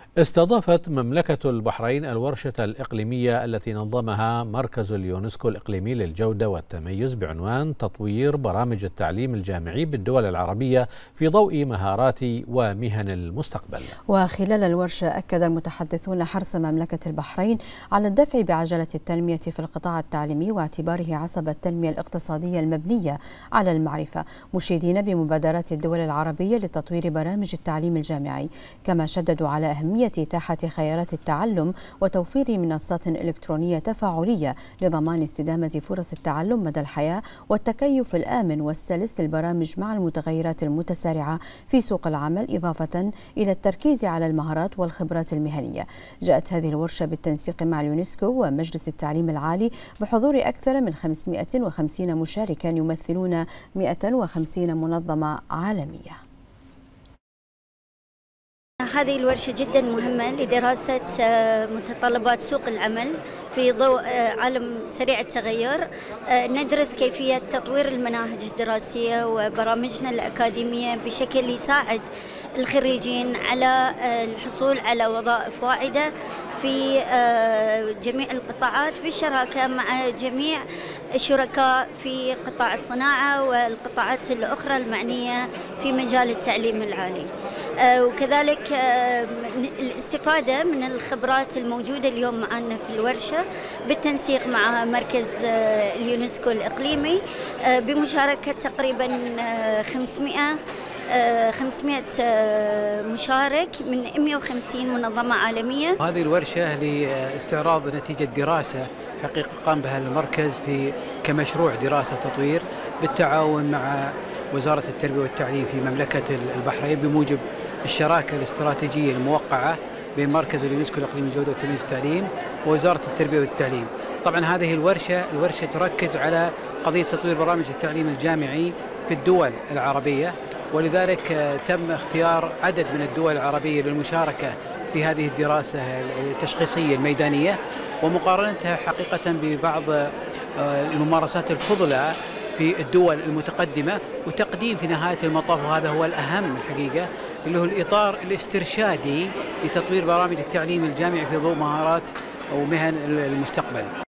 استضافت مملكة البحرين الورشة الإقليمية التي نظمها مركز اليونسكو الإقليمي للجودة والتميز بعنوان تطوير برامج التعليم الجامعي بالدول العربية في ضوء مهارات ومهن المستقبل. وخلال الورشة أكد المتحدثون حرص مملكة البحرين على الدفع بعجلة التنمية في القطاع التعليمي واعتباره عصب التنمية الاقتصادية المبنية على المعرفة، مشيدين بمبادرات الدول العربية لتطوير برامج التعليم الجامعي، كما شددوا على أهمية إتاحة خيارات التعلم وتوفير منصات إلكترونية تفاعلية لضمان استدامة فرص التعلم مدى الحياة والتكيف الآمن والسلس للبرامج مع المتغيرات المتسارعة في سوق العمل، إضافة إلى التركيز على المهارات والخبرات المهنية. جاءت هذه الورشة بالتنسيق مع اليونسكو ومجلس التعليم العالي بحضور أكثر من 550 مشاركا يمثلون 150 منظمة عالمية. هذه الورشة جدا مهمة لدراسة متطلبات سوق العمل في ضوء عالم سريع التغير. ندرس كيفية تطوير المناهج الدراسية وبرامجنا الأكاديمية بشكل يساعد الخريجين على الحصول على وظائف واعدة في جميع القطاعات بالشراكة مع جميع الشركاء في قطاع الصناعة والقطاعات الأخرى المعنية في مجال التعليم العالي، وكذلك الاستفادة من الخبرات الموجودة اليوم معنا في الورشة بالتنسيق مع مركز اليونسكو الإقليمي بمشاركة تقريبا 500 مشارك من 150 منظمة عالمية. هذه الورشة لاستعراض نتيجة دراسة حقيقة قام بها المركز كمشروع دراسة تطوير بالتعاون مع وزارة التربية والتعليم في مملكة البحرين بموجب الشراكة الاستراتيجية الموقعة بين مركز اليونسكو الإقليمي للجودة والتمييز والتعليم ووزارة التربية والتعليم. طبعا هذه الورشة تركز على قضية تطوير برامج التعليم الجامعي في الدول العربية، ولذلك تم اختيار عدد من الدول العربية للمشاركة في هذه الدراسة التشخيصية الميدانية ومقارنتها حقيقة ببعض الممارسات الفضلى في الدول المتقدمة، وتقديم في نهاية المطاف، وهذا هو الأهم الحقيقة، اللي هو الإطار الاسترشادي لتطوير برامج التعليم الجامعي في ضوء مهارات ومهن المستقبل.